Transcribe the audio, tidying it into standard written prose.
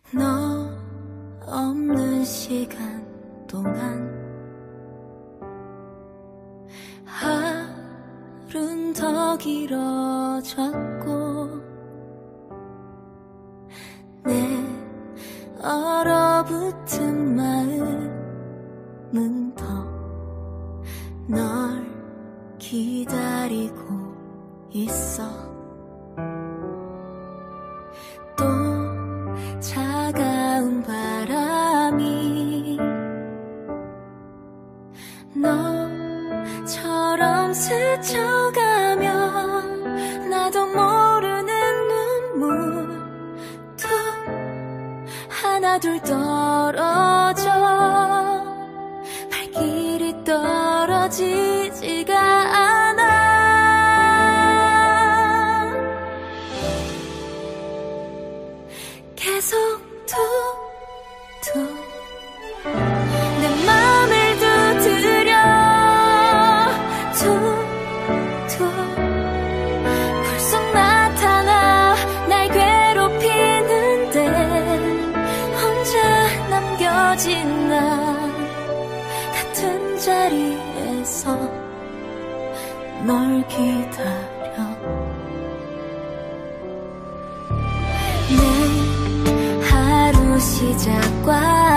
너 없는 시간 동안 하루는 더 길어졌고 내 얼어붙은 마음은 더 널 기다리고 있어. 또 차가운 바람이 너처럼 스쳐가면 나도 모르는 눈물도 하나 둘 떨어져 발길이 떨어지지가 않아. 계속 툭툭 내 맘을 두드려 툭툭 굴속 나타나 날 괴롭히는데 혼자 남겨진 나 같은 자리에서 널 기다려. 내 하루 시작과